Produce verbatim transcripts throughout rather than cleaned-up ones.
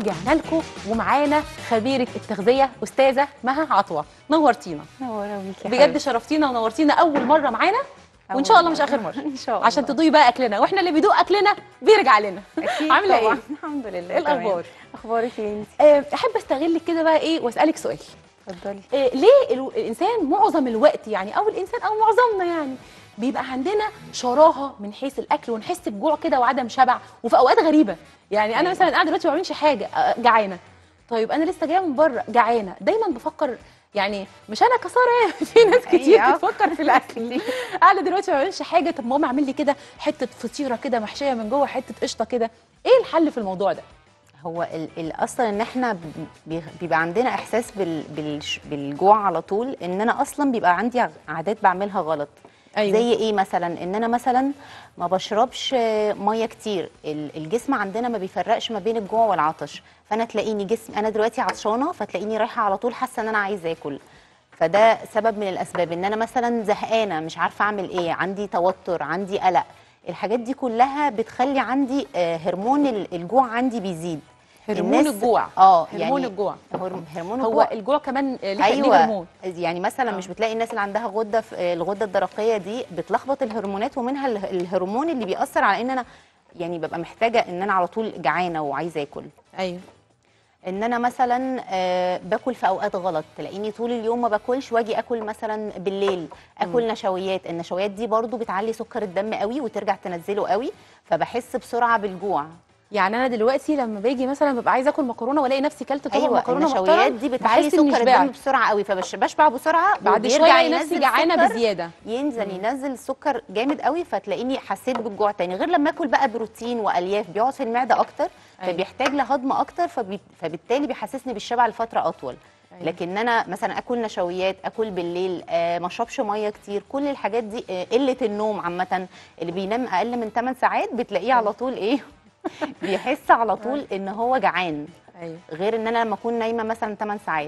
ورجعنا لكم ومعانا خبيره التغذيه استاذه مها عطوه. نورتينا. نورا بيكي بجد شرفتينا ونورتينا اول مره معانا، وان شاء الله مش اخر مره ان شاء الله، عشان تدوقي بقى اكلنا، واحنا اللي بيدوق اكلنا بيرجع لنا. اكيد عامله طبعا. ايه؟ الحمد لله. ايه الاخبار؟ اخبارك ايه انت؟ احب استغلك كده بقى ايه واسالك سؤال. اتفضلي. إيه ليه ال- الانسان معظم الوقت، يعني او الانسان او معظمنا يعني بيبقى عندنا شراهه من حيث الاكل، ونحس بجوع كده وعدم شبع، وفي اوقات غريبه. يعني انا مثلا قاعده دلوقتي ما بعملش حاجه، آه، جعانه. طيب انا لسه جايه من بره جعانه، دايما بفكر يعني مش انا كساره يعني في ناس كتير أيوة. بتفكر في الاكل. قاعده دلوقتي ما بعملش حاجه، طب ماما اعمل لي كده حته فطيره كده محشيه من جوه حته قشطه كده. ايه الحل في الموضوع ده؟ هو ال- الاصل ان احنا بي- بيبقى عندنا احساس بال بال بالجوع على طول، ان انا اصلا بيبقى عندي عادات بعملها غلط. أيوة. زي ايه مثلا؟ ان انا مثلا ما بشربش ميه كتير. ال- الجسم عندنا ما بيفرقش ما بين الجوع والعطش، فانا تلاقيني جسم انا دلوقتي عطشانه، فتلاقيني رايحه على طول حاسه ان انا عايزه اكل. فده سبب من الاسباب. ان انا مثلا زهقانه مش عارفه اعمل ايه، عندي توتر، عندي قلق. الحاجات دي كلها بتخلي عندي آه، هرمون ال- الجوع عندي بيزيد. هرمون الناس- الجوع. اه هرمون يعني الجوع. هرم- هرمون هو الجوع. الجوع كمان ليه ليه ايوه هرمون. يعني مثلا آه. مش بتلاقي الناس اللي عندها غده في آه، الغده الدرقيه دي بتلخبط الهرمونات، ومنها اله- الهرمون اللي بيأثر على ان انا يعني ببقى محتاجه ان انا على طول جعانه وعايزه اكل. ايوه. ان انا مثلا آه، باكل في اوقات غلط، تلاقيني طول اليوم ما باكلش واجي اكل مثلا بالليل اكل نشويات. النشويات دي برضو بتعلي سكر الدم قوي وترجع تنزله قوي، فبحس بسرعه بالجوع. يعني انا دلوقتي لما باجي مثلا ببقى عايزه اكل مكرونه والاقي نفسي كلت طبق ايوه مكرونه النشويات محترم، دي بتعلي بحس إني سكر شبعت. الدم بسرعه قوي، فبشبع بسرعه بعد وبيرجع شويه الاقي ينزل نفسي جعانه سكر، بزياده. ينزل ينزل السكر جامد قوي، فتلاقيني حسيت بالجوع تاني. غير لما اكل بقى بروتين والياف بيقعد في المعده اكتر، أيوة. فبيحتاج لهضم اكتر، فبي... فبالتالي بيحسسني بالشبع لفتره اطول. أيوة. لكن انا مثلا اكل نشويات، اكل بالليل، آه ما اشربش ميه كتير، كل الحاجات دي، آه قله النوم عامه. اللي بينام اقل من ثمان ساعات بتلاقيه على طول ايه بيحس على طول ان هو جعان. ايوه. غير ان انا لما اكون نايمه مثلا ثمان ساعات.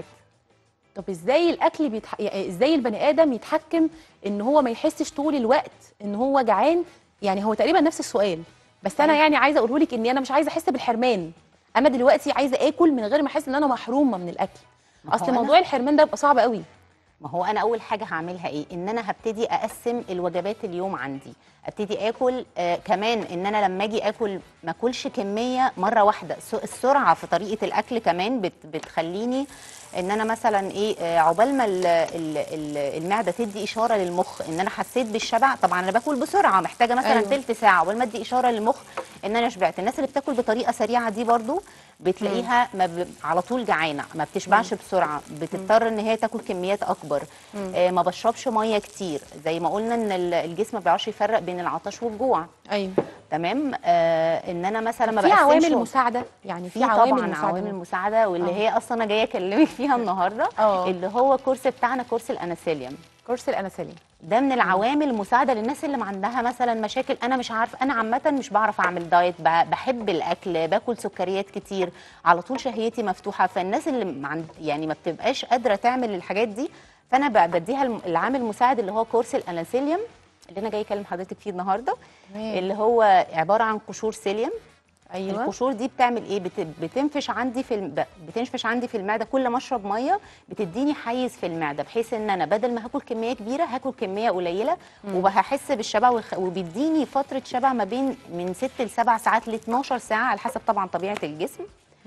طب ازاي الاكل بيتح... يعني ازاي البني ادم يتحكم ان هو ما يحسش طول الوقت ان هو جعان؟ يعني هو تقريبا نفس السؤال، بس انا أيوة. يعني عايزه اقوله لك اني انا مش عايزه احس بالحرمان. انا دلوقتي عايزه اكل من غير ما احس ان انا محرومه من الاكل. ما هو اصل أنا- موضوع الحرمان ده بيبقى صعب قوي. ما هو انا اول حاجه هعملها ايه؟ ان انا هبتدي اقسم الوجبات اليوم عندي، ابتدي اكل. آه كمان ان انا لما اجي اكل ما اكلش كميه مره واحده. س- السرعه في طريقه الاكل كمان بت بتخليني ان انا مثلا ايه، آه عقبال ما ال- ال- ال- المعده تدي اشاره للمخ ان انا حسيت بالشبع. طبعا انا باكل بسرعه، محتاجه مثلا أيوة. تلت ساعه عقبال ما ادي اشاره للمخ ان انا شبعت. الناس اللي بتاكل بطريقه سريعه دي برضو بتلاقيها ما ب... على طول جعانه، ما بتشبعش بسرعه، بتضطر ان هي تاكل كميات اكبر. آه ما بشربش ميه كتير، زي ما قلنا ان ال- الجسم ما بيعرفش يفرق بين العطش والجوع. ايوه. تمام. آه ان انا مثلا ما في بقسمش عوامل و- مساعده، يعني في في عوامل طبعا مساعده. عوامل مساعده، واللي آه. هي اصلا انا جايه اكلمك فيها النهارده. آه. اللي هو الكورس بتاعنا، كورس الاناسيليوم. كورس الانسولين. ده من العوامل المساعده للناس اللي ما عندها مثلا مشاكل. انا مش عارفه، انا عامه مش بعرف اعمل دايت، ب- بحب الاكل، باكل سكريات كتير، على طول شهيتي مفتوحه. فالناس اللي ما عند يعني ما بتبقاش قادره تعمل الحاجات دي، فانا ب- بديها الم- العامل المساعد اللي هو كورس الاناسيليوم اللي انا جاي اكلم حضرتك فيه النهارده. تمام. اللي هو عباره عن قشور سيليوم. ايوه. القشور دي بتعمل ايه؟ بت- بتنفش عندي في الم... بتنفش عندي في المعده. كل ما اشرب ميه بتديني حيز في المعده، بحيث ان انا بدل ما هاكل كميه كبيره هاكل كميه قليله، وهحس بالشبع، وخ... وبيديني فتره شبع ما بين من ست لسبع ساعات ل اتناشر ساعه على حسب طبعا طبيعه الجسم.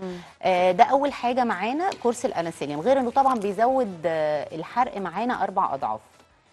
آه ده اول حاجه معانا كورس الاناسيليوم، غير انه طبعا بيزود آه الحرق معانا اربع اضعاف.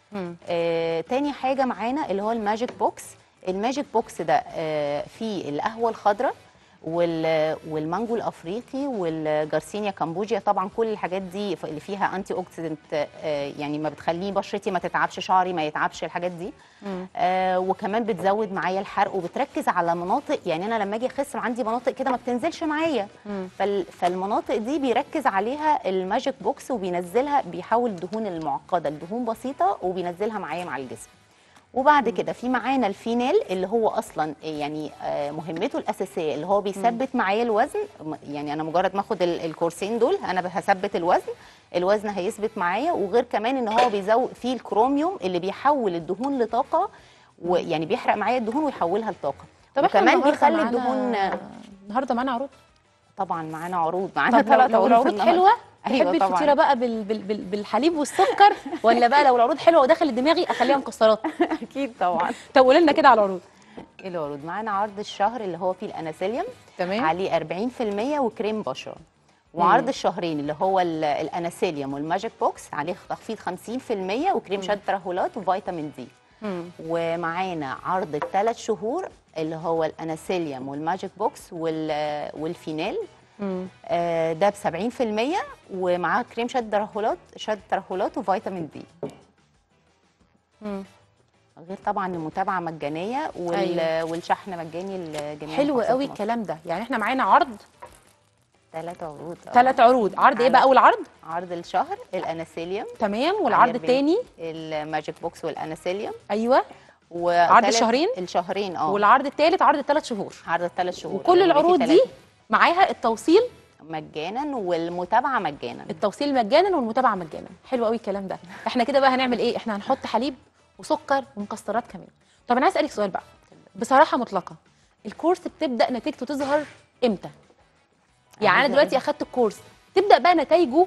آه تاني حاجه معانا اللي هو الماجيك بوكس. الماجيك بوكس ده آه فيه القهوه الخضراء وال- والمانجو الافريقي والجارسينيا كامبوجيا. طبعا كل الحاجات دي ف- اللي فيها انتي اوكسيدنت، آه يعني ما بتخليه بشرتي ما تتعبش، شعري ما يتعبش، الحاجات دي. آه وكمان بتزود معايا الحرق، وبتركز على مناطق. يعني انا لما اجي اخس عندي مناطق كده ما بتنزلش معايا، فال فالمناطق دي بيركز عليها الماجيك بوكس، وبينزلها، بيحول الدهون المعقده لدهون بسيطه، وبينزلها معايا مع الجسم. وبعد كده في معانا الفينال اللي هو اصلا يعني آه، مهمته الاساسيه اللي هو بيثبت معايا الوزن. م- يعني انا مجرد ما اخد ال- الكورسين دول انا هثبت الوزن، الوزن هيثبت معايا. وغير كمان ان هو بيزود فيه الكروميوم اللي بيحول الدهون لطاقه، ويعني بيحرق معايا الدهون ويحولها لطاقه. طب احنا وكمان النهارده بيخلي معانا- الدهون. النهارده معانا عروض. طبعا معانا عروض، معانا طب لو, ثلاث لو عروض العروض النهاردة. حلوه أيوة تحبي طبعاً. الفطيره بقى بال بال بال بالحليب والسكر، ولا بقى لو العروض حلوه ودخلت دماغي اخليها مكسرات؟ اكيد طبعا. طب قولي لنا كده على العروض. العروض معانا عرض الشهر اللي هو فيه الاناسيليوم تمام. عليه أربعين في المية وكريم بشره، وعرض الشهرين اللي هو ال- الاناسيليوم والماجيك بوكس عليه تخفيض خمسين في المية وكريم شد ترهلات وفيتامين دي. مم. ومعانا عرض الثلاث شهور اللي هو الاناسيليوم والماجيك بوكس وال- والفينال، مم. آه، ده ب سبعين في المية ومعاه كريم شد ترهلات شد ترهلات وفيتامين دي. مم. غير طبعا المتابعه مجانيه وال... أيوة. والشحن مجاني لجميع حلو محافظات قوي مصر. الكلام ده. يعني احنا معانا عرض ثلاث عروض. آه. ثلاث عروض. عرض ايه على- بقى اول عرض؟ عرض الشهر الاناسيليوم، تمام. والعرض عليه الثاني؟ الماجيك بوكس والاناسيليوم. ايوه. وعرض عرض الشهرين؟ الشهرين اه والعرض الثالث عرض الثلاث شهور. عرض الثلاث شهور وكل اللي هو العروض فيه دي تلاتة معاها التوصيل مجانا والمتابعه مجانا. التوصيل مجانا والمتابعه مجانا. حلو قوي الكلام ده. احنا كده بقى هنعمل ايه؟ احنا هنحط حليب وسكر ومكسرات كمان. طب انا عايز اسالك سؤال بقى بصراحه مطلقه، الكورس بتبدا نتيجته تظهر امتى؟ يعني انا عايزة دلوقتي إيه؟ اخدت الكورس، تبدا بقى نتائجه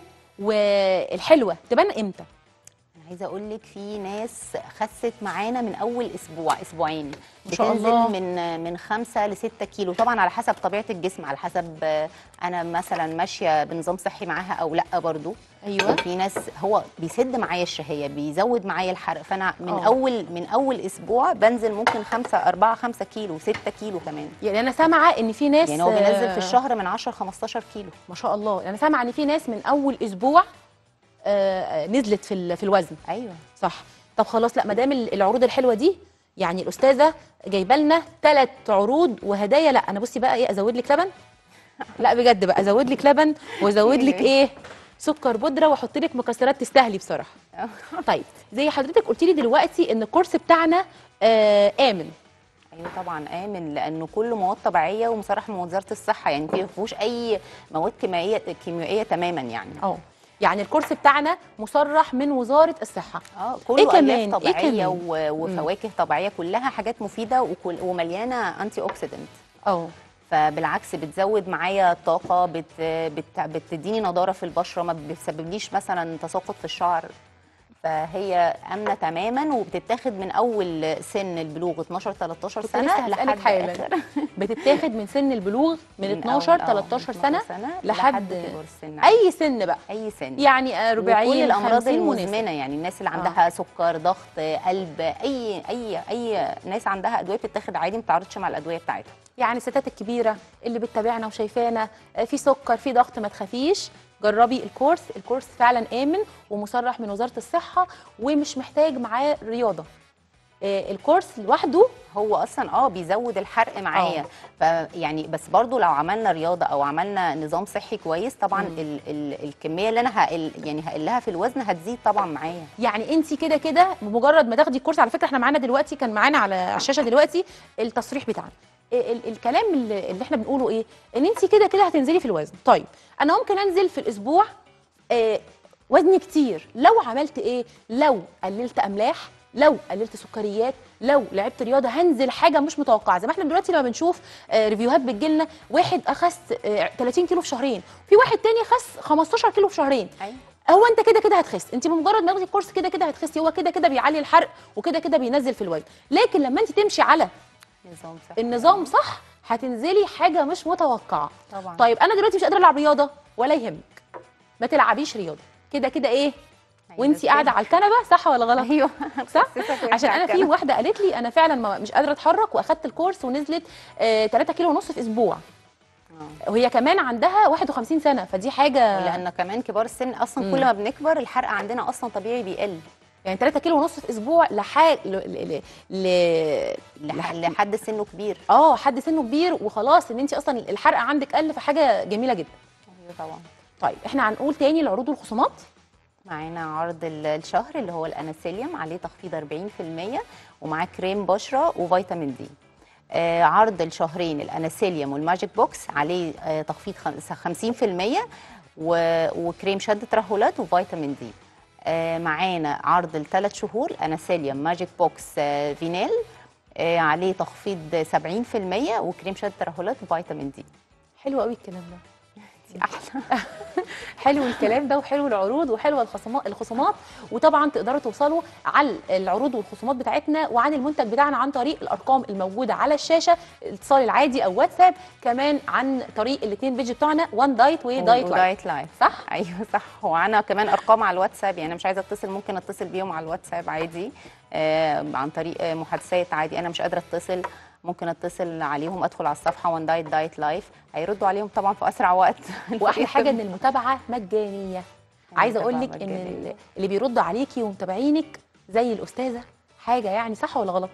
والحلوه تبان امتى؟ انا عايزه اقول لك في ناس خست معانا من اول اسبوع اسبوعين، ما شاء بتنزل الله. من من خمسة لستة كيلو، طبعا على حسب طبيعه الجسم، على حسب آه، انا مثلا ماشيه بنظام صحي معاها او لا برضو. ايوه. في ناس هو بيسد معايا الشهيه، بيزود معايا الحرق، فانا من أوه. اول من اول اسبوع بنزل ممكن خمسة أربعة خمسة كيلو ستة كيلو كمان. يعني انا سامعه ان في ناس يعني هو بينزل آه، في الشهر من عشرة خمستاشر كيلو. ما شاء الله. انا سامعه ان في ناس من اول اسبوع آه، آه، نزلت في ال- في الوزن. ايوه صح. طب خلاص، لا ما دام العروض الحلوه دي، يعني الاستاذه جايبه لنا ثلاث عروض وهدايا. لا انا بصي بقى ايه، ازود لك لبن. لا بجد بقى ازود لك لبن وازود لك ايه، سكر بودره، واحط لك مكسرات، تستاهلي بصراحه. طيب زي حضرتك قلت لي دلوقتي ان الكورس بتاعنا آه امن. ايوه طبعا امن، لانه كله مواد طبيعيه ومصرح من وزاره الصحه، يعني ما فيهوش اي مواد كيميائيه كيميائيه تماما يعني. اه يعني الكورس بتاعنا مصرح من وزاره الصحه. اه كله إيه إيه كمان؟ الياف إيه طبيعيه كمان؟ و- وفواكه طبيعيه، كلها حاجات مفيده وكل ومليانه انتي اوكسيدنت، اه فبالعكس بتزود معايا الطاقه، بت بت بتديني نضاره في البشره، ما بتسببليش مثلا تساقط في الشعر، فهي امنه تماما وبتتاخد من اول سن البلوغ اتناشر تلتاشر كنت سنه لسه هسألك لحد حالا. آخر. بتتاخد من سن البلوغ من من اتناشر أول- آه، تلتاشر من سنه اتناشر لحد كبار السن. اي سن بقى، اي سن يعني آه، رباعيين وكل الامراض خمسين مناسب. المزمنه، يعني الناس اللي عندها آه. سكر ضغط قلب، اي اي اي ناس عندها ادويه بتتاخد عادي، ما بتتعارضش مع الادويه بتاعتها. يعني الستات الكبيره اللي بتتابعنا وشايفانا آه، في سكر في ضغط، ما تخافيش، جربي الكورس. الكورس فعلا امن ومصرح من وزاره الصحه ومش محتاج معاه رياضه. آه، الكورس لوحده هو اصلا اه بيزود الحرق معايا، فيعني بس برضو لو عملنا رياضه او عملنا نظام صحي كويس طبعا ال ال الكميه اللي انا هقل يعني هقلها في الوزن هتزيد طبعا معايا. يعني انت كده كده بمجرد ما تاخدي الكورس، على فكره احنا معانا دلوقتي، كان معانا على الشاشه دلوقتي التصريح بتاعنا. ال ال الكلام اللي, اللي احنا بنقوله ايه، ان انت كده كده هتنزلي في الوزن. طيب انا ممكن انزل في الاسبوع آه وزني كتير لو عملت ايه، لو قللت املاح، لو قللت سكريات، لو لعبت رياضه، هنزل حاجه مش متوقعه. زي ما احنا دلوقتي لما بنشوف آه ريفيوهات بتجيلنا، واحد اخس آه تلاتين كيلو في شهرين، في واحد تاني خس خمستاشر كيلو في شهرين. أيوة. هو انت كده كده هتخس، انت بمجرد ما تاخدي الكورس كده كده هتخسي، هو كده كده بيعلي الحرق وكده كده بينزل في الوزن. لكن لما انت تمشي على نظام صحي النظام صح هتنزلي حاجه مش متوقعه. طبعا. طيب انا دلوقتي مش قادره العب رياضه، ولا يهمك، ما تلعبيش رياضه، كده كده ايه وانتي قاعده على الكنبه، صح ولا غلط؟ ايوه صح. عشان انا في واحده قالت لي انا فعلا ما مش قادره اتحرك، واخدت الكورس ونزلت آه تلاتة كيلو ونص في اسبوع، آه. وهي كمان عندها واحد وخمسين سنه، فدي حاجه. لان كمان كبار السن اصلا مم. كل ما بنكبر الحرق عندنا اصلا طبيعي بيقل. يعني تلاتة كيلو ونص في اسبوع لحاج ل... ل... ل... لح- لحد سنه كبير. اه حد سنه كبير وخلاص، ان انت اصلا الحرق عندك قل، فحاجه جميله جدا. ايوه طبعا. طيب احنا هنقول تاني العروض والخصومات. معانا عرض ال- الشهر اللي هو الاناسيليوم عليه تخفيض أربعين في المية ومعاه كريم بشره وفيتامين دي. آه عرض الشهرين الاناسيليوم والماجيك بوكس عليه آه تخفيض خم- خمسين في المية و- وكريم شد ترهلات وفيتامين دي. آه معانا عرض الثلاث شهور اناسيليوم ماجيك بوكس آه فينيل آه عليه تخفيض سبعين في المية وكريم شد ترهلات وفيتامين دي. حلو قوي الكلام ده. حبيبتي احلى. حلو الكلام ده، وحلو العروض، وحلوه الخصومات الخصومات وطبعا تقدروا توصلوا على العروض والخصومات بتاعتنا وعن المنتج بتاعنا عن طريق الارقام الموجوده على الشاشه، الاتصال العادي او واتساب، كمان عن طريق الاثنين بيج بتوعنا وان دايت ودايت لايف. ودايت لايف صح؟ ايوه صح. وعنا كمان ارقام على الواتساب، يعني انا مش عايزه اتصل ممكن اتصل بيهم على الواتساب عادي، آه عن طريق آه محادثات عادي. انا مش قادره اتصل ممكن اتصل عليهم، ادخل على الصفحه وان دايت دايت لايف، هيردوا عليهم طبعا في اسرع وقت. واحلى حاجه ان المتابعه مجانيه. عايزه اقول لك ان مجانية. اللي بيرد عليكي ومتابعينك زي الاستاذه حاجه، يعني صح ولا غلط؟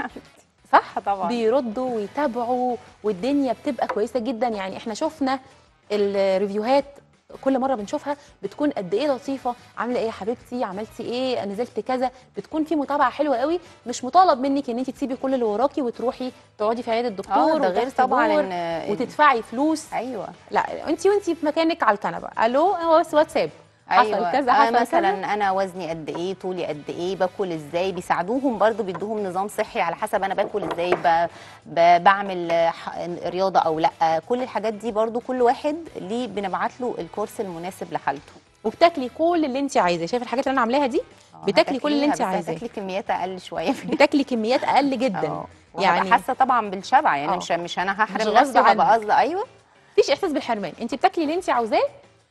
صح طبعا. بيردوا ويتابعوا والدنيا بتبقى كويسه جدا. يعني احنا شفنا الريفيوهات كل مره بنشوفها بتكون قد ايه لطيفه، عامله ايه يا حبيبتي، عملتي ايه، نزلت كذا، بتكون في متابعه حلوه قوي. مش مطالب منك ان انت تسيبي كل اللي وراكي وتروحي تقعدي في عياده الدكتور، اه ده غير وتحت طبعا دور ان وتدفعي فلوس. ايوه لا انت وانت في مكانك على الكنبه، الو هو بس واتساب، حصل أيوة. كذا حصل أنا مثلا كذا. انا وزني قد ايه، طولي قد ايه، باكل ازاي، بيساعدوهم برضو، بيدوهم نظام صحي على حسب انا باكل ازاي، ب... ب... بعمل ح- رياضه او لا. كل الحاجات دي برضو كل واحد ليه بنبعت له الكورس المناسب لحالته. وبتاكلي كل اللي انت عايزاه. شايفه الحاجات اللي انا عاملاها دي؟ بتاكلي كل اللي انت عايزاه، بتاكلي كميات اقل شويه. بتاكلي كميات اقل جدا. يعني يعني حاسه طبعا بالشبع، يعني آه. مش مش انا مش هحرم غصب نفسي وهبقى عنك. قصدي. ايوه مفيش احساس بالحرمان، انت بتاكلي اللي انت عاوزاه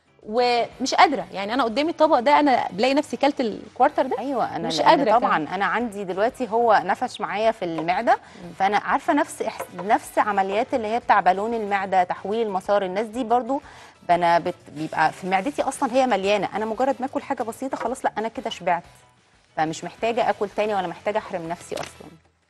ومش قادره. يعني انا قدامي الطبق ده انا بلاقي نفسي كلت الكوارتر ده ايوه انا مش لأن قادرة طبعا كمان. انا عندي دلوقتي هو نفش معايا في المعده، فانا عارفه نفس إحس... نفس عمليات اللي هي بتاع بالون المعده، تحويل المسار، الناس دي برضو انا بت... بيبقى في معدتي اصلا هي مليانه، انا مجرد ما اكل حاجه بسيطه خلاص لا انا كده شبعت، فمش محتاجه اكل تاني ولا محتاجه احرم نفسي اصلا.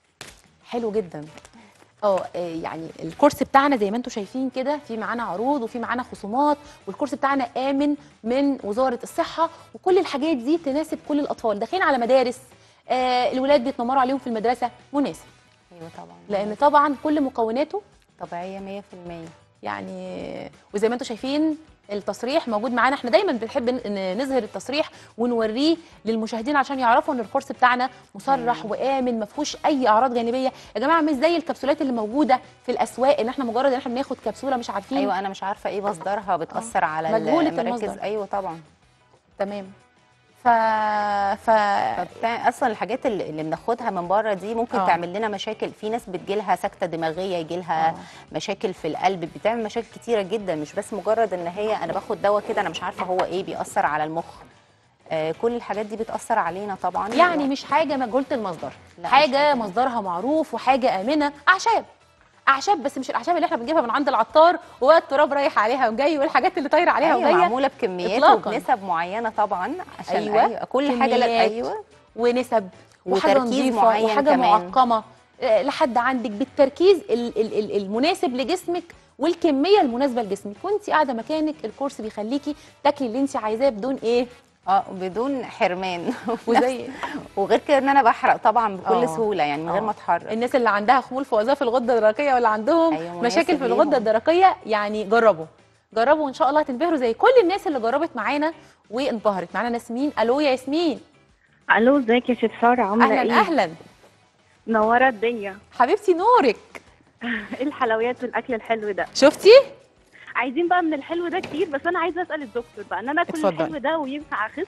حلو جدا. اه يعني الكورس بتاعنا زي ما انتم شايفين كده، في معانا عروض وفي معانا خصومات، والكورس بتاعنا امن من وزاره الصحه، وكل الحاجات دي تناسب كل الاطفال. داخلين على مدارس آه الولاد بيتنمروا عليهم في المدرسه، مناسب. ايوه طبعا لان طبعا كل مكوناته طبيعيه مية في المية. يعني. وزي ما انتم شايفين التصريح موجود معانا، احنا دايما بنحب ن- نظهر التصريح ونوريه للمشاهدين عشان يعرفوا ان الكورس بتاعنا مصرح وامن، ما فيهوش اي اعراض جانبيه. يا جماعه مش زي الكبسولات اللي موجوده في الاسواق، ان احنا مجرد ان احنا بناخد كبسوله مش عارفين. ايوه انا مش عارفه ايه مصدرها، بتاثر آه. على مجهولة المراكز. المصدر. ايوه طبعا تمام. ف ف فبتاع اصلا الحاجات اللي, اللي بناخدها من بره دي ممكن آه. أوه. تعمل لنا مشاكل. في ناس بتجيلها سكته دماغيه، يجيلها آه. مشاكل في القلب، بتعمل مشاكل كتيره جدا، مش بس مجرد ان هي انا باخد دواء كده انا مش عارفه هو ايه، بيأثر على المخ. آه كل الحاجات دي بتأثر علينا طبعا. يعني مش حاجه مجهوله المصدر، لا، مش حاجه حاجة. مصدرها معروف وحاجه امنه. اعشاب اعشاب، بس مش الاعشاب اللي احنا بنجيبها من عند العطار وبقى التراب رايح عليها وجاي والحاجات اللي طايره عليها أيوة وجايه. معموله بكميات إطلاقاً. وبنسب معينه طبعا عشان أيوة. أيوة. كل حاجه لا كميات ايوه ونسب وحاجه وتركيز نظيفه معين وحاجه كمان. معقمه آه، لحد عندك بالتركيز ال- ال- ال- المناسب لجسمك والكميه المناسبه لجسمك. وانت قاعده مكانك الكورس بيخليكي تاكلي اللي انت عايزاه بدون ايه، اه بدون حرمان. وزي وغير كده ان انا بحرق طبعا بكل آه. سهوله، يعني من غير آه. ما اتحرك. الناس اللي عندها خمول في وظائف الغده الدرقيه ولا عندهم أيوة، مناسب مشاكل في الغده ليهم. الدرقيه، يعني جربوا جربوا وان شاء الله هتنبهروا زي كل الناس اللي جربت معانا وانبهرت. معانا ناسمين. الو يا ياسمين. الو ازيك يا شيف ساره، عامله اهلا ايه؟ اهلا منوره الدنيا. حبيبتي نورك. ايه الحلويات والاكل الحلو ده؟ شفتي؟ عايزين بقى من الحلو ده كتير، بس انا عايزه اسال الدكتور بقى ان انا اكل اتفضل. الحلو ده وينفع اخس؟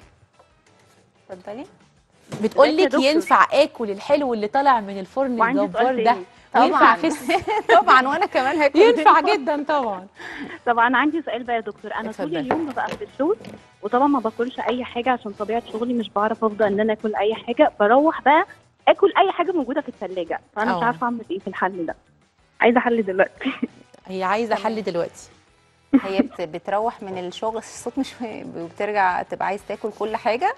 اتفضلي. بتقول ازيك يا لك دكتور؟ ينفع اكل الحلو اللي طالع من الفرن وعندي الجبار سؤال ده تاني. وينفع طبعا اخس؟ طبعا وانا كمان هاكل. ينفع جدا طبعا. طبعا عندي سؤال بقى يا دكتور، انا اتفضل. طول اليوم ببقى في الشغل وطبعا ما باكلش اي حاجه عشان طبيعه شغلي مش بعرف افضل ان انا اكل اي حاجه، بروح بقى اكل اي حاجه موجوده في الثلاجه، فانا مش اه. عارفه اعمل ايه في الحل ده. عايزه حل دلوقتي. هي عايزه حل دلوقتي. هي بت- بتروح من الشغل الصوت مش وبترجع تبقى عايز تاكل كل حاجه.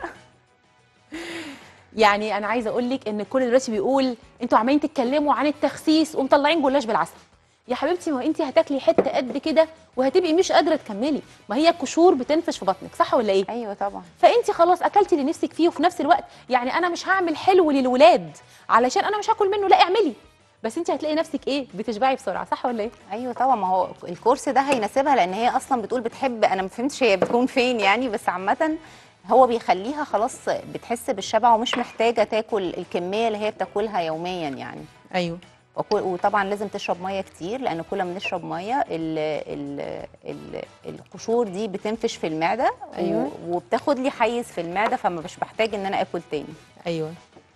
يعني انا عايزه اقول لك ان الكل دلوقتي بيقول انتوا عمالين تتكلموا عن التخسيس ومطلعين جلاش بالعسل. يا حبيبتي ما انت هتاكلي حته قد كده وهتبقي مش قادره تكملي، ما هي القشور بتنفش في بطنك، صح ولا ايه؟ ايوه طبعا. فانت خلاص اكلتي اللي نفسك فيه، وفي نفس الوقت يعني انا مش هعمل حلو للولاد علشان انا مش هاكل منه، لا اعملي، بس انت هتلاقي نفسك ايه، بتشبعي بسرعه، صح ولا ايه؟ ايوه طبعا، ما هو الكورس ده هيناسبها لان هي اصلا بتقول بتحب، انا ما فهمتش هي بتكون فين يعني، بس عامه هو بيخليها خلاص بتحس بالشبع ومش محتاجه تاكل الكميه اللي هي بتاكلها يوميا يعني. ايوه وكل- وطبعا لازم تشرب ميه كتير، لان كل ما نشرب ميه ال ال ال القشور دي بتنفش في المعده، أيوة. و- وبتاخد لي حيز في المعده، فما مش بحتاج ان انا اكل تاني. ايوه.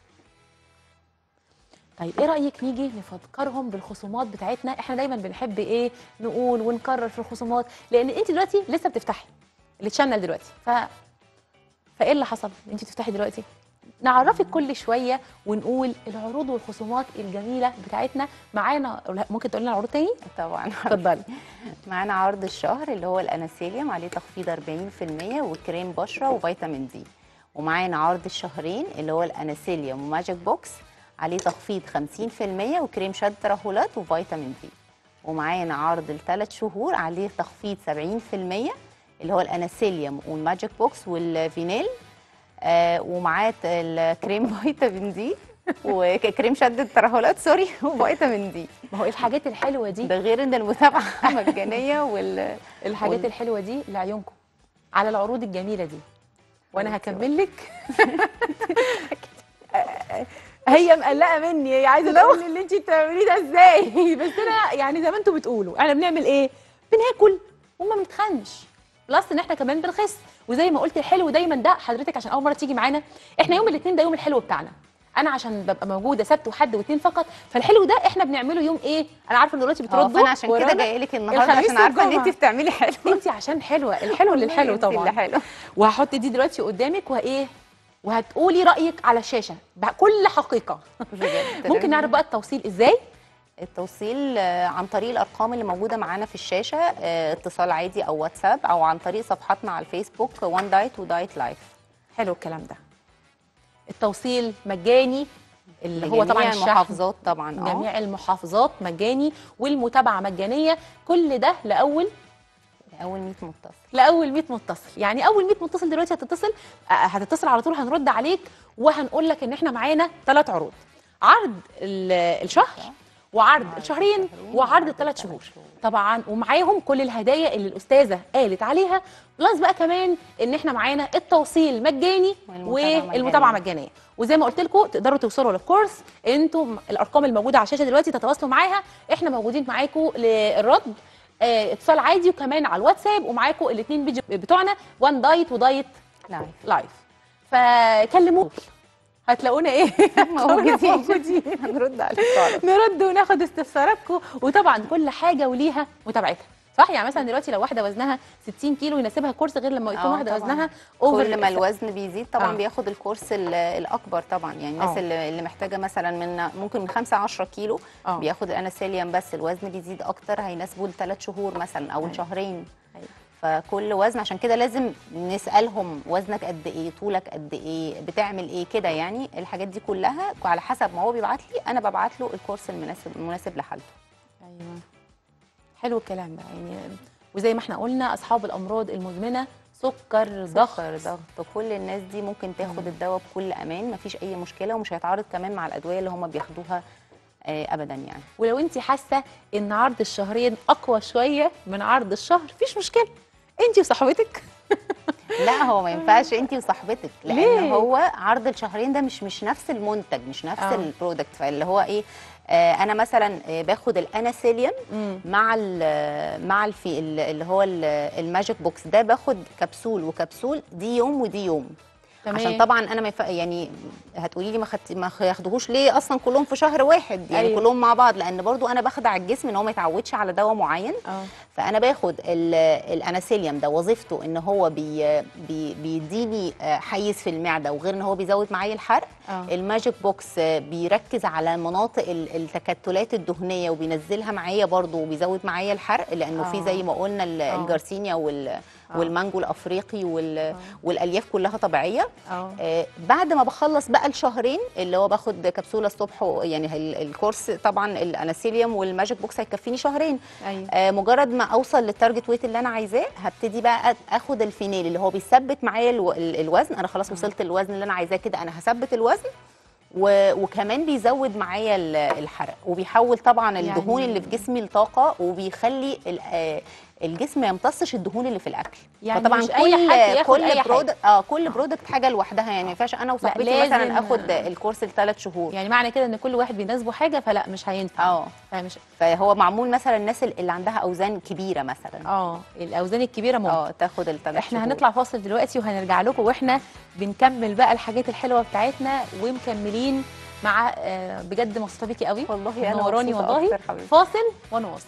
طيب ايه رايك نيجي نفكرهم بالخصومات بتاعتنا؟ احنا دايما بنحب ايه نقول ونكرر في الخصومات، لان انت دلوقتي لسه بتفتحي التشانل دلوقتي، ف فايه اللي حصل؟ انت بتفتحي دلوقتي، نعرفك كل شويه ونقول العروض والخصومات الجميله بتاعتنا معانا. ممكن تقول لنا العروض تاني؟ طبعا. اتفضلي. معانا عرض الشهر اللي هو الاناسيليوم، عليه تخفيض أربعين في المية، وكريم بشره وفيتامين دي. ومعانا عرض الشهرين اللي هو الاناسيليوم وماجيك بوكس، عليه تخفيض خمسين في المية، وكريم شد ترهلات وفيتامين دي. ومعانا عرض الثلاث شهور عليه تخفيض سبعين في المية، اللي هو الاناسيليوم والماجيك بوكس والفينيل. آه ومعاه الكريم فيتامين دي وكريم شد الترهلات سوري وفيتامين دي. ما هو الحاجات الحلوه دي، ده غير ان المتابعه مجانيه وال الحاجات وال- الحلوه دي لعيونكم على العروض الجميله دي، وانا هكمل لك. هي مقلقه مني، هي عايزه تقول لي اللي انت بتعمليه ده ازاي. بس انا يعني زي ما انتم بتقولوا احنا بنعمل ايه؟ بناكل وما بنتخنش، بلس ان احنا كمان بنخس. وزي ما قلت الحلو دايما ده، حضرتك عشان اول مره تيجي معانا، احنا يوم الاثنين ده يوم الحلو بتاعنا. انا عشان ببقى موجوده سبت وحد واثنين فقط، فالحلو ده احنا بنعمله يوم ايه؟ انا عارفه ان دلوقتي اه بتردوا، فانا عشان كده ورانا جايه لك النهارده الخميس عشان عارفه ان والجمعة. انت بتعملي حلو. انت عشان حلوه، الحلو للحلو انت اللي طبعا. حلو. وهحط دي دلوقتي قدامك وايه، وهتقولي رايك على الشاشه بكل حقيقه. بجد. ممكن نعرف بقى التوصيل ازاي؟ التوصيل آه، عن طريق الارقام اللي موجوده معانا في الشاشه، آه، اتصال عادي او واتساب، او عن طريق صفحاتنا على الفيسبوك وان دايت ودايت لايف. حلو الكلام ده. التوصيل مجاني، اللي هو لجميع طبعا الشحن المحافظات طبعا. اه جميع المحافظات مجاني، والمتابعه مجانيه. كل ده لاول اول مية متصل. لاول مية متصل. يعني اول مية متصل دلوقتي هتتصل، آه، هتتصل على طول، هنرد عليك وهنقول لك ان احنا معانا ثلاث عروض: عرض ال- الشهر، وعرض الشهرين، وعرض الثلاث شهور طبعا، ومعاهم كل الهدايا اللي الاستاذه قالت عليها، بلس بقى كمان ان احنا معانا التوصيل مجاني والمتابعة والمتابعه مجانية. مجانيه. وزي ما قلت لكم تقدروا توصلوا للكورس، انتم الارقام الموجوده على الشاشه دلوقتي تتواصلوا معاها، احنا موجودين معاكم للرد، اه اتصال عادي وكمان على الواتساب، ومعاكم الاثنين بيجي بتوعنا وان دايت ودايت لايف. لايف. فكلمونا هتلاقونا ايه موجودين. موجودين هنرد على الطلب. نرد وناخد استفساراتكم. وطبعا كل حاجه وليها متابعتها، صح؟ يعني مثلا دلوقتي لو واحده وزنها ستين كيلو يناسبها كورس، غير لما يكون آه واحده طبعاً. وزنها اوفر. كل ما الوزن بيزيد طبعا آه. بياخد الكورس ال- الاكبر طبعا. يعني الناس آه. اللي اللي محتاجه مثلا من ممكن من خمسة عشرة كيلو آه. بياخد الاناسيليوم، بس الوزن بيزيد اكتر هيناسبه لثلاث شهور مثلا او أيوة. لشهرين. أيوة. فكل وزن عشان كده لازم نسالهم وزنك قد ايه، طولك قد ايه، بتعمل ايه كده. يعني الحاجات دي كلها على حسب ما هو بيبعت لي، انا ببعت له الكورس المناسب المناسب لحالته. ايوه حلو الكلام ده. يعني وزي ما احنا قلنا اصحاب الامراض المزمنه، سكر، ضغط، سكر، ضغط، كل الناس دي ممكن تاخد الدواء بكل امان، مفيش اي مشكله، ومش هيتعارض كمان مع الادويه اللي هم بياخدوها آه، ابدا يعني. ولو انت حاسه ان عرض الشهرين اقوى شويه من عرض الشهر، مفيش مشكله، انت وصاحبتك. لا هو ما ينفعش انت وصاحبتك، لان ليه؟ هو عرض الشهرين ده مش مش نفس المنتج، مش نفس آه. البرودكت. فاللي هو ايه، آه انا مثلا آه باخد الاناسيليوم مم. مع ال مع الفي ال- اللي هو ال- الماجيك بوكس ده، باخد كبسول وكبسول، دي يوم ودي يوم. تمام. عشان طبعا انا ما يف... يعني هتقولي لي ما خدت ما ياخدوهوش ليه اصلا كلهم في شهر واحد، يعني أيوة. كلهم مع بعض، لان برضو انا بخدع الجسم ان هو ما يتعودش على دواء معين. اه فانا باخد ال- الاناسيليوم ده، وظيفته ان هو بي بي بيديني آه، حيز في المعده، وغير ان هو بيزود معايا الحرق. اه الماجيك بوكس آه، بيركز على مناطق ال- التكتلات الدهنيه وبينزلها معايا برضو، وبيزود معايا الحرق، لانه آه. في زي ما قلنا ال- آه. الجارسينيا وال آه. والمانجو الافريقي وال آه. والالياف كلها طبيعيه. اه آه، بعد ما بخلص بقى الشهرين اللي هو باخد كبسوله الصبح، و- يعني ال- الكورس طبعا الاناسيليوم والماجيك بوكس هيكفيني شهرين. ايوه آه، مجرد ما اوصل للتارجت ويت اللي انا عايزاه، هبتدي بقى أ- اخد الفينيل اللي هو بيثبت معايا الو- ال- الوزن. انا خلاص وصلت الوزن اللي انا عايزاه كده، انا هثبت الوزن، و- وكمان بيزود معايا ال- الحرق، وبيحول طبعا الدهون يعني- اللي في جسمي لطاقه، وبيخلي ال- آه، الجسم ما يمتصش الدهون اللي في الاكل. يعني فطبعا مش أي حد ياخد كل أي حاجة. برودكت اه كل برودكت حاجه لوحدها، يعني ما ينفعش انا وصاحبتي لازم- مثلا اخد الكورس لثلاث شهور. يعني معنى كده ان كل واحد بيناسبه حاجه، فلا مش هينفع. اه فمش فهو معمول مثلا الناس اللي عندها اوزان كبيره مثلا اه الاوزان الكبيره ممكن. اه تاخد الثلاث احنا شهور. هنطلع فاصل دلوقتي وهنرجع لكم واحنا بنكمل بقى الحاجات الحلوه بتاعتنا ومكملين مع آه، بجد مبسوطه بيكي قوي والله انا منوراني مبسوطة والله. أكتر حبيبتي. فاصل ونواصل.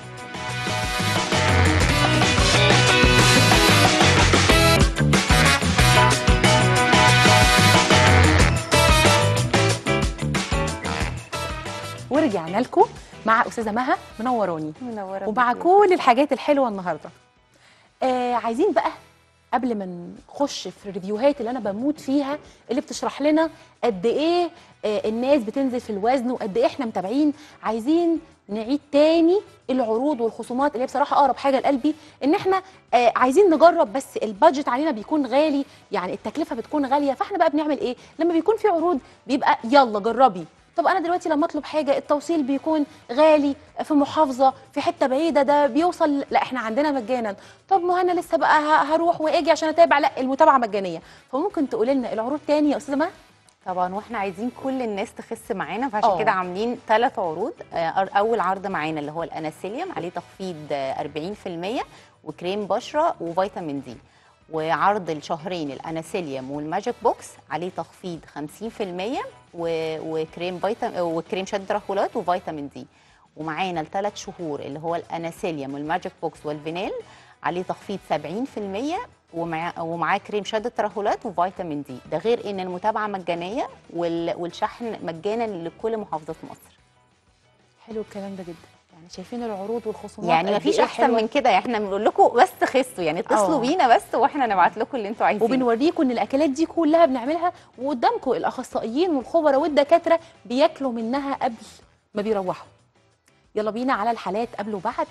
ورجعنا لكم مع استاذه مها منوراني منوره ومع بيكي. كل الحاجات الحلوه النهارده. آه عايزين بقى قبل ما نخش في الريفيوهات اللي انا بموت فيها اللي بتشرح لنا قد ايه آه الناس بتنزل في الوزن وقد ايه احنا متابعين، عايزين نعيد تاني العروض والخصومات اللي هي بصراحه اقرب حاجه لقلبي، ان احنا آه عايزين نجرب، بس البادجت علينا بيكون غالي، يعني التكلفه بتكون غاليه، فاحنا بقى بنعمل ايه لما بيكون في عروض؟ بيبقى يلا جربي. طب انا دلوقتي لما اطلب حاجه التوصيل بيكون غالي في محافظه في حته بعيده، ده بيوصل، لا احنا عندنا مجانا. طب ما انا لسه بقى ه- هروح واجي عشان اتابع، لا المتابعه مجانيه. فممكن تقولي لنا العروض تاني يا استاذه مها؟ طبعا واحنا عايزين كل الناس تخس معانا، فعشان آه. كده عاملين ثلاث عروض. آه، اول عرض معانا اللي هو الاناسيليوم عليه تخفيض آه، أربعين في المية وكريم بشره وفيتامين دي. وعرض الشهرين الاناسيليوم والماجيك بوكس عليه تخفيض خمسين في المية و- وكريم فيتامين وكريم شد ترهلات وفيتامين دي. ومعانا الثلاث شهور اللي هو الاناسيليوم والماجيك بوكس والفينيل عليه تخفيض سبعين في المية ومعاه ومعاه كريم شد الترهلات وفيتامين دي. ده غير ان المتابعه مجانيه وال- والشحن مجانا لكل محافظات مصر. حلو الكلام ده جدا. يعني شايفين العروض والخصومات يعني ما قد فيش إيه احسن حلوة؟ من كده، احنا بنقول لكم بس خسوا، يعني اتصلوا آه. بينا بس واحنا نبعت لكم اللي انتوا عايزينه. وبنوريكم ان الاكلات دي كلها بنعملها وقدامكم الاخصائيين والخبراء والدكاتره بياكلوا منها قبل ما بيروحوا. يلا بينا على الحالات قبل وبعد.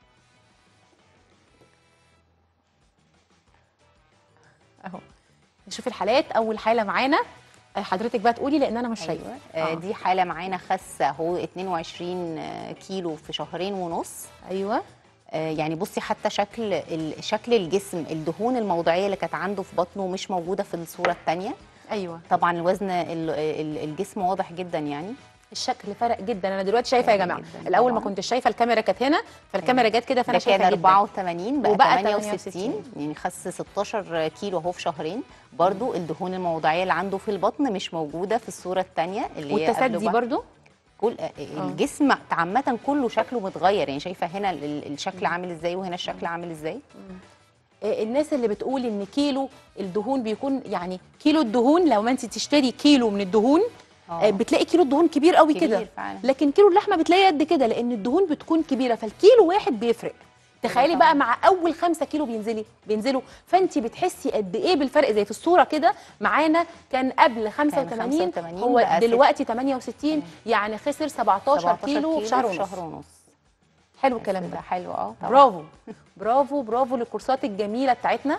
اهو نشوف الحالات. اول حاله معانا آه، حضرتك بقى تقولي لان انا مش شايفه. ايوه آه. دي حاله معانا خس اهو اتنين وعشرين كيلو في شهرين ونص. ايوه آه، يعني بصي حتى شكل ال- شكل الجسم، الدهون الموضعيه اللي كانت عنده في بطنه مش موجوده في الصوره الثانيه. ايوه طبعا الوزن ال- ال- الجسم واضح جدا يعني. الشكل فرق جدا. انا دلوقتي شايفه يا فرق جماعه، جداً الاول ما طبعاً. كنتش شايفه، الكاميرا كانت هنا فالكاميرا جت كده فانا ده كان شايفه جدا. أربعة وثمانين بقى, وبقى ثمانية ثمانية وستين، وستين. يعني خس ستاشر كيلو اهو في شهرين. برضو الدهون الموضعيه اللي عنده في البطن مش موجوده في الصوره الثانيه اللي هي قبل والتسدي وبعد. برضو كل الجسم عامه كله شكله متغير، يعني شايفه هنا ال- الشكل عامل ازاي وهنا الشكل عامل ازاي. آه، الناس اللي بتقول ان كيلو الدهون بيكون، يعني كيلو الدهون لو ما انت تشتري كيلو من الدهون آه. آه، بتلاقي كيلو الدهون كبير قوي كبير كده، فعلا. لكن كيلو اللحمه بتلاقي قد كده لان الدهون بتكون كبيره، فالكيلو واحد بيفرق. تخيلي بقى مع اول خمسة كيلو بينزلي بينزلوا فانت بتحسي قد ايه بالفرق. زي في الصوره كده معانا كان قبل خمسة وثمانين خمسة وثمانين هو بقى دلوقتي ثمانية وستين، يعني خسر سبعتاشر كيلو في شهر ونص. شهر ونص. حلو الكلام ده ده. حلو اه طبعا. برافو برافو برافو للكورسات الجميله بتاعتنا.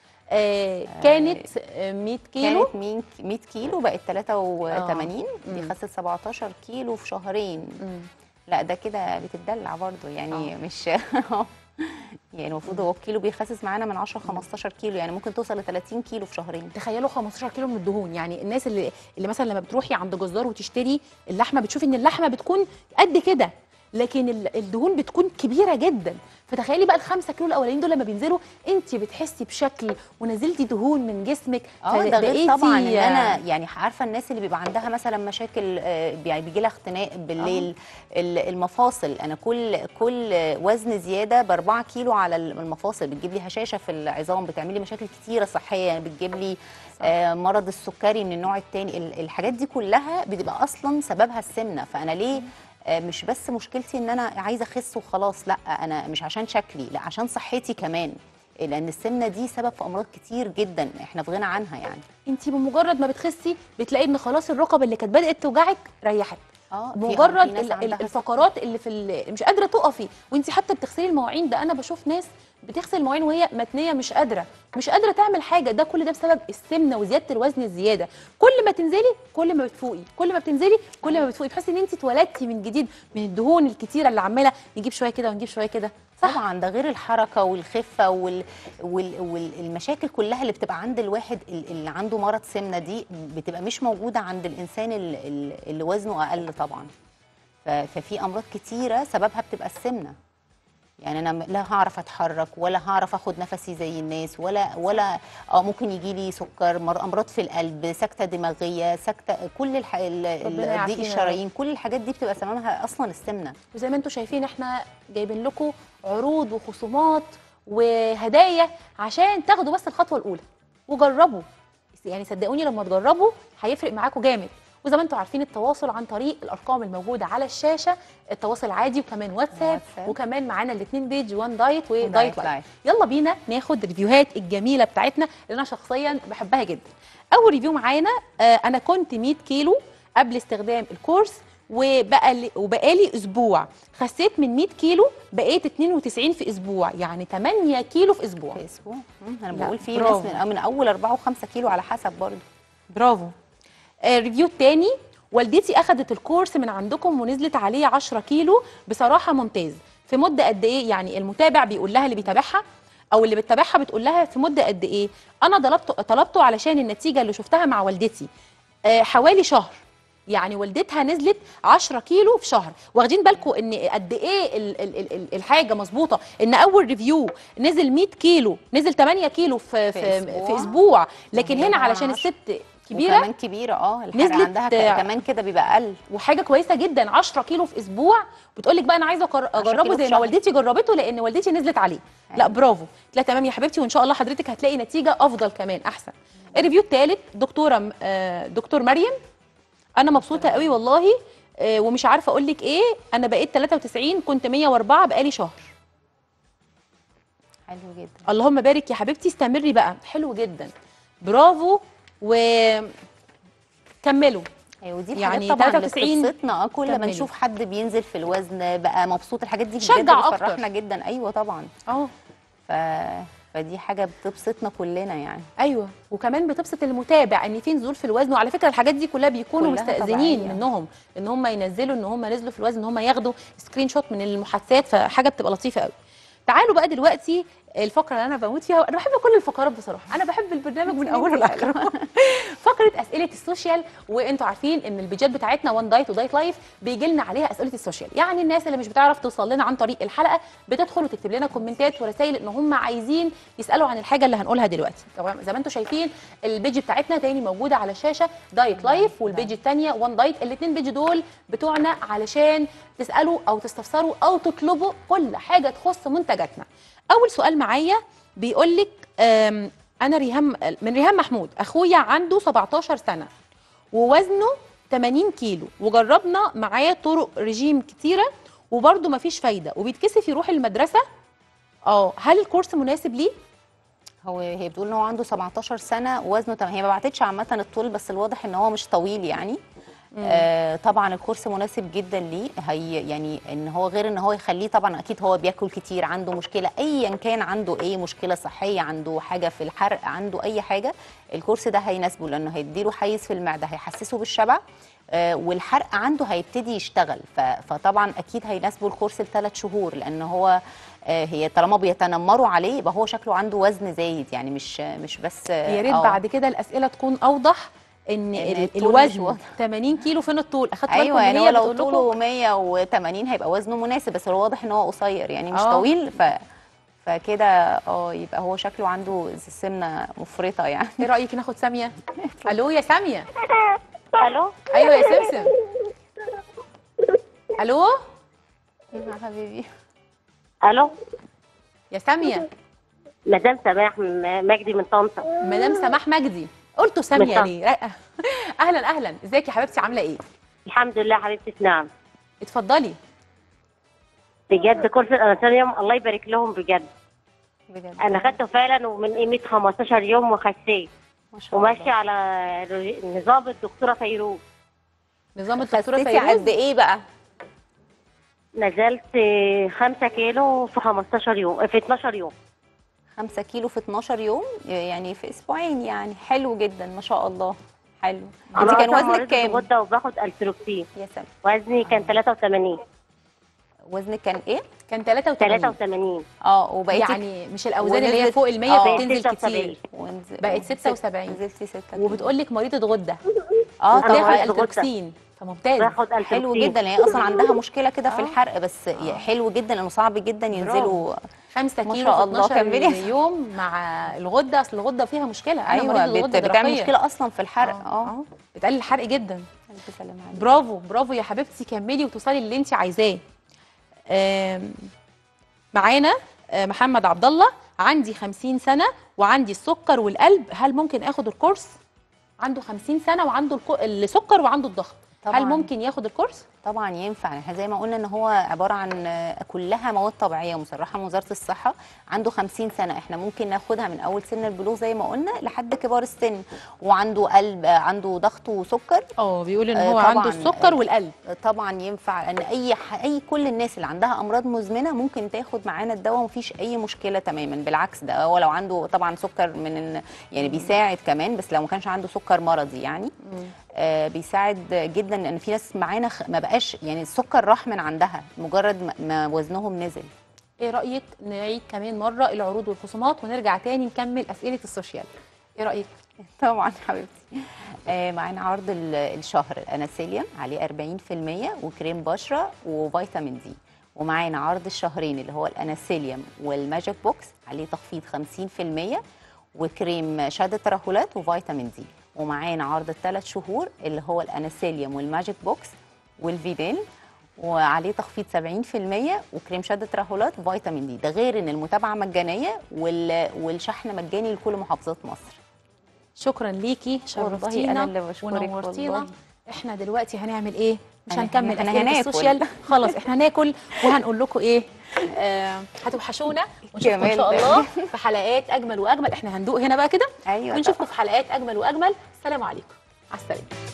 آه كانت آه، مية كيلو كانت مية كيلو بقت ثلاثة وثمانين. آه. دي مم. خست سبعتاشر كيلو في شهرين. مم. لا ده كده بتدلع برضو يعني آه. مش يعني المفروض هو الكيلو بيخسس معانا من عشرة خمستاشر كيلو، يعني ممكن توصل ل ثلاثين كيلو في شهرين. تخيلوا خمستاشر كيلو من الدهون. يعني الناس اللي اللي مثلا لما بتروحي عند جزار وتشتري اللحمه بتشوفي ان اللحمه بتكون قد كده، لكن ال- الدهون بتكون كبيره جدا. فتخيلي بقى الخمسة كيلو الاولانيين دول لما بينزلوا انت بتحسي بشكل ونزلتي دهون من جسمك. اه ده غير فبقيتي- طبعا ان انا يعني عارفه الناس اللي بيبقى عندها مثلا مشاكل آه، يعني بيجي لها اختناق بالليل. ال- المفاصل، انا كل كل وزن زياده ب أربعة كيلو على المفاصل بتجيب لي هشاشه في العظام، بتعمل لي مشاكل كتيره صحيه، يعني بتجيب لي آه، مرض السكري من النوع الثاني. الحاجات دي كلها بتبقى اصلا سببها السمنه. فانا ليه آه، مش بس مشكلتي ان انا عايزه اخس وخلاص، لا انا مش عشان شكلي، لا عشان صحتي كمان، لان السمنه دي سبب في امراض كتير جدا احنا في غنى عنها يعني. انت بمجرد ما بتخسي بتلاقي ان خلاص الركب اللي كانت بدات توجعك ريحت. اه في- مجرد في ناس ال- ال- عندها الفقرات اللي في ال- مش قادره تقفي وانت حتى بتغسلي المواعين. ده انا بشوف ناس بتغسل المواعين وهي متنيه مش قادره مش قادره تعمل حاجه. ده كل ده بسبب السمنه وزياده الوزن الزياده. كل ما تنزلي كل ما بتفوقي، كل ما بتنزلي كل ما بتفوقي، تحسي ان انت اتولدتي من جديد من الدهون الكتيره اللي عماله نجيب شويه كده ونجيب شويه كده. طبعا ده غير الحركه والخفه وال... وال... والمشاكل كلها اللي بتبقى عند الواحد اللي عنده مرض سمنه دي بتبقى مش موجوده عند الانسان اللي, اللي وزنه اقل طبعا. ف... ففي امراض كتيره سببها بتبقى السمنه. يعني انا لا هعرف اتحرك ولا هعرف اخد نفسي زي الناس ولا ولا اه ممكن يجي لي سكر، امراض في القلب، سكته دماغيه، سكته، كل الح... ال... ضيق الشرايين، كل الحاجات دي بتبقى سببها اصلا السمنه. وزي ما انتم شايفين احنا جايبين لكم عروض وخصومات وهدايا عشان تاخدوا بس الخطوه الاولى وجربوا. يعني صدقوني لما تجربوا هيفرق معاكم جامد. وزي ما انتم عارفين التواصل عن طريق الارقام الموجوده على الشاشه، التواصل عادي وكمان واتساب, واتساب. وكمان معانا الاثنين بيج وان دايت ودايت لايف. يلا بينا ناخد ريفيوهات الجميله بتاعتنا اللي انا شخصيا بحبها جدا. اول ريفيو معانا آه انا كنت مية كيلو قبل استخدام الكورس وبقى لي وبقالي اسبوع خسيت من مية كيلو بقيت اتنين وتسعين في اسبوع، يعني تمانية كيلو في اسبوع. في اسبوع انا بقول في ناس من, من اول أربعة وخمسة كيلو على حسب برضه. برافو. الريفيو الثاني والدتي اخذت الكورس من عندكم ونزلت عليه عشرة كيلو بصراحه ممتاز. في مده قد ايه؟ يعني المتابع بيقول لها اللي بيتابعها او اللي بتتابعها بتقول لها في مده قد ايه؟ انا طلبته طلبته علشان النتيجه اللي شفتها مع والدتي آه حوالي شهر. يعني والدتها نزلت عشرة كيلو في شهر. واخدين بالكم ان قد ايه ال ال ال الحاجه مظبوطه؟ ان اول ريفيو نزل مية كيلو نزل تمانية كيلو في في, في اسبوع, في أسبوع. لكن هنا علشان الست كبيره وكمان كبيره اه الحرق عندها كمان كده بيبقى اقل، وحاجه كويسه جدا عشرة كيلو في اسبوع. بتقول لك بقى انا عايزه اجربه زي ما والدتي جربته لان والدتي نزلت عليه. أيوة. لا برافو. لا تمام يا حبيبتي، وان شاء الله حضرتك هتلاقي نتيجه افضل كمان احسن. الريفيو الثالث دكتوره دكتور مريم، انا مبسوطه قوي والله ومش عارفه اقول لك ايه. انا بقيت تلاتة وتسعين كنت مية وأربعة بقالي شهر. حلو جدا. اللهم بارك يا حبيبتي، استمري بقى. حلو جدا برافو وكملوا. ايوه ودي الحاجات يعني طبعا اللي بتبسطنا. اه كل ما نشوف حد بينزل في الوزن بقى مبسوط، الحاجات دي شجع بتفرحنا جدا. ايوه طبعا. اه ف... فدي حاجه بتبسطنا كلنا يعني. ايوه وكمان بتبسط المتابع ان في نزول في الوزن. وعلى فكره الحاجات دي كلها بيكونوا كلها مستأذنين طبيعية. منهم ان هم ينزلوا ان هم نزلوا في الوزن، ان هم ياخدوا سكرين شوت من المحادثات، فحاجه بتبقى لطيفه قوي. تعالوا بقى دلوقتي الفقره اللي انا بموت فيها، انا بحب كل الفقرات بصراحه، انا بحب البرنامج من اوله لاخره. فقره اسئله السوشيال. وانتوا عارفين ان البيجات بتاعتنا وان دايت ودايت لايف بيجي لنا عليها اسئله السوشيال. يعني الناس اللي مش بتعرف توصل لنا عن طريق الحلقه بتدخل وتكتب لنا كومنتات ورسائل ان هم عايزين يسالوا عن الحاجه اللي هنقولها دلوقتي. طبعا زي ما انتوا شايفين البيج بتاعتنا تاني موجوده على الشاشه دايت لايف، والبيج الثانيه وان دايت. الاثنين بيج دول بتوعنا علشان تسالوا او تستفسروا او تطلبوا كل حاجه تخص منتجاتنا. اول سؤال معايا بيقول لك انا ريهام من ريهام محمود، اخويا عنده سبعتاشر سنه ووزنه تمانين كيلو وجربنا معاه طرق رجيم كتيره وبرده مفيش فايده وبيتكسف يروح المدرسه. اه هل الكورس مناسب ليه؟ هو هي بتقول ان هو عنده سبعتاشر سنه ووزنه تمام. هي ما بعتتش عامه الطول بس الواضح ان هو مش طويل يعني. آه طبعا الكورس مناسب جدا ليه. هي يعني ان هو غير ان هو يخليه طبعا اكيد هو بياكل كتير، عنده مشكله ايا كان، عنده ايه مشكله صحيه، عنده حاجه في الحرق، عنده اي حاجه، الكورس ده هيناسبه لانه هيديله حيز في المعده، هيحسسه بالشبع آه والحرق عنده هيبتدي يشتغل. فطبعا اكيد هيناسبه الكورس لثلاث شهور لان هو آه هي طالما بيتنمروا عليه يبقى هو شكله عنده وزن زايد يعني مش مش بس. يا ريت بعد كده الاسئله تكون اوضح ان, إن الوزن تمانين كيلو فين الطول. اخدت بالكم؟ ايوه يعني هو لو طوله مية وتمانين هيبقى وزنه مناسب، بس هو واضح ان هو قصير يعني مش أوه. طويل. ف فكده اه يبقى هو شكله عنده سمنه مفرطه يعني. ايه رايك ناخد ساميه؟ الو يا ساميه. الو ايوه يا سمسم. الو يا حبيبي. الو يا ساميه. مدام سماح مجدي من طنطا. مدام سماح مجدي. قلتوا ساميه ليه؟ اهلا اهلا، ازيك يا حبيبتي عامله ايه؟ الحمد لله حبيبتي. نعم اتفضلي. بجد كورس الاناتوميوم الله يبارك لهم بجد بجد انا خدته فعلا ومن قيمه خمستاشر يوم وخسيت وماشي على نظام الدكتوره فيروز. نظام الدكتوره فيروز قد ايه بقى؟ نزلت خمسة كيلو في خمستاشر يوم في اتناشر يوم. خمسة كيلو في اتناشر يوم، يعني في اسبوعين، يعني حلو جدا ما شاء الله. حلو. انت انا كان اصلا وزنك مريضة كام؟ غده وباخد التروكسين. يا سلام. وزني كان ثلاثة وثمانين. وزنك كان ايه؟ كان تلاتة وتمانين. ثلاثة وثمانين. اه وبقيتي يعني مش الاوزان اللي هي ونزلت- فوق ال مية آه. بتنزل ستة وسبعين. كتير، ونز... بقت ستة وسبعين. نزلتي ستة. وبتقول لك مريضه غده اه أنا وبتاخد مريضة غدة. التروكسين، فممتاز. باخد التروكسين. حلو جدا، لان هي اصلا عندها مشكله كده في آه. الحرق، بس حلو جدا لانه صعب جدا ينزلوا. خمسة ما كيلو شاء في الله. اتناشر كملي. يوم مع الغده، اصل الغده فيها مشكله. انا ايوه مريضه بت... غده بتعمل درقية. مشكله اصلا في الحرق. اه اه اه بتقلل الحرق جدا. الف سلامه عليك. برافو برافو يا حبيبتي، كملي وتوصلي اللي انت عايزاه. آم، معانا آه، محمد عبد الله، عندي خمسين سنه وعندي السكر والقلب، هل ممكن اخد الكورس؟ عنده خمسين سنه وعنده الكو- السكر وعنده الضغط، طبعاً. هل ممكن ياخد الكورس؟ طبعا ينفع، احنا زي ما قلنا ان هو عباره عن آه، كلها مواد طبيعيه مصرحه من وزاره الصحه. عنده خمسين سنه، احنا ممكن ناخدها من اول سن البلوغ زي ما قلنا لحد كبار السن. وعنده قلب، آه، عنده ضغط وسكر. اه بيقول ان آه، هو طبعاً. عنده السكر والقلب. طبعا ينفع، لان اي ح... اي كل الناس اللي عندها امراض مزمنه ممكن تاخد معانا الدواء ومفيش اي مشكله تماما. بالعكس، ده هو لو عنده طبعا سكر من ال- يعني بيساعد كمان، بس لو ما كانش عنده سكر مرضي يعني آه بيساعد جدا، لان في ناس معانا خ... ما بقاش يعني السكر راح من عندها مجرد ما- ما وزنهم نزل. ايه رايك نعيد كمان مره العروض والخصومات ونرجع تاني نكمل اسئله السوشيال؟ ايه رايك؟ طبعا حبيبتي. آه معانا عرض ال- الشهر الاناسيليوم عليه أربعين في المية وكريم بشره وفيتامين دي. ومعانا عرض الشهرين اللي هو الاناسيليوم والماجيك بوكس عليه تخفيض خمسين في المية وكريم شد ترهلات وفيتامين دي. ومعانا عرض الثلاث شهور اللي هو الاناسيليوم والماجيك بوكس والفيدين وعليه تخفيض سبعين في المية وكريم شد ترهلات وفيتامين دي. ده غير ان المتابعه مجانيه وال... والشحن مجاني لكل محافظات مصر. شكرا ليكي، والله شرفتينا أنا اللي بشكرك ونورتينا. والله. احنا دلوقتي هنعمل ايه؟ مش أنا- هنكمل إحنا اسئله هناكل. السوشيال خلاص، احنا هناكل وهنقول لكم ايه؟ آه هتوحشونا ونشوفكم ان جمال شاء ده. الله في حلقات اجمل واجمل. احنا هندوق هنا بقى كده ايوه ونشوفكم في حلقات اجمل واجمل. السلام عليكم، على السلامه.